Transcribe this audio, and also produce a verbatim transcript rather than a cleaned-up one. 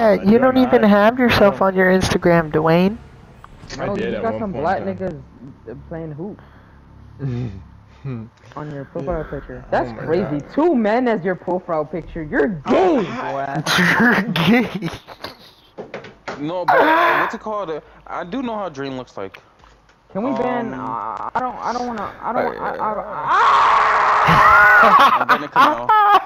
Yeah, you don't even have yourself on your Instagram, Dwayne. No, I did you just at got one some point black in niggas uh, playing hoop on your profile picture. Oh That's my crazy. God. Two men as your profile picture. You're gay, boy. You're gay. No, but uh, what's it called? Uh, I do know how Dream looks like. Can we ban? Um, Uh, I don't. I don't wanna. I don't. I. I, I'm banning Canal.